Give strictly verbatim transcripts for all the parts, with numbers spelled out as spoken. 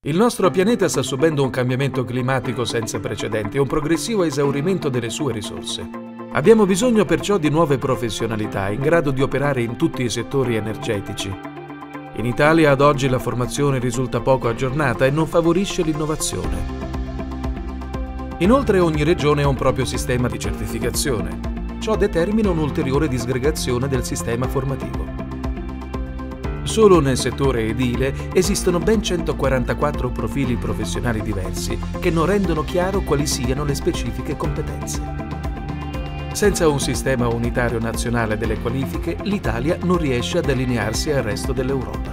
Il nostro pianeta sta subendo un cambiamento climatico senza precedenti e un progressivo esaurimento delle sue risorse. Abbiamo bisogno perciò di nuove professionalità in grado di operare in tutti i settori energetici. In Italia ad oggi la formazione risulta poco aggiornata e non favorisce l'innovazione. Inoltre ogni regione ha un proprio sistema di certificazione. Ciò determina un'ulteriore disgregazione del sistema formativo. Solo nel settore edile esistono ben centoquarantaquattro profili professionali diversi che non rendono chiaro quali siano le specifiche competenze. Senza un sistema unitario nazionale delle qualifiche, l'Italia non riesce ad allinearsi al resto dell'Europa.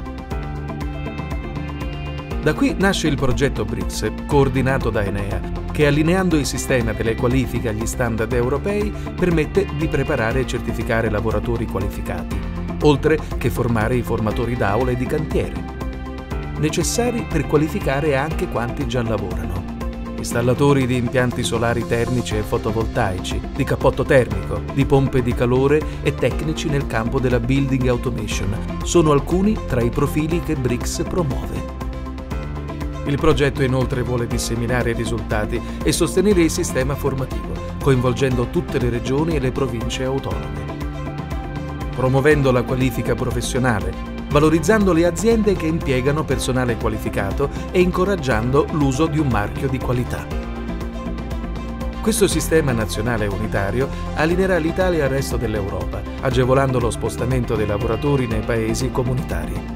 Da qui nasce il progetto B R I C S, coordinato da Enea, che allineando il sistema delle qualifiche agli standard europei permette di preparare e certificare lavoratori qualificati, oltre che formare i formatori d'aula e di cantiere, necessari per qualificare anche quanti già lavorano. Installatori di impianti solari termici e fotovoltaici, di cappotto termico, di pompe di calore e tecnici nel campo della building automation sono alcuni tra i profili che B R I C S promuove. Il progetto inoltre vuole disseminare i risultati e sostenere il sistema formativo, coinvolgendo tutte le regioni e le province autonome. Promuovendo la qualifica professionale, valorizzando le aziende che impiegano personale qualificato e incoraggiando l'uso di un marchio di qualità. Questo sistema nazionale unitario allineerà l'Italia al resto dell'Europa, agevolando lo spostamento dei lavoratori nei paesi comunitari.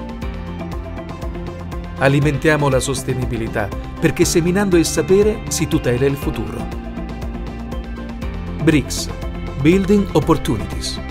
Alimentiamo la sostenibilità, perché seminando il sapere si tutela il futuro. B R I C S, Building Opportunities.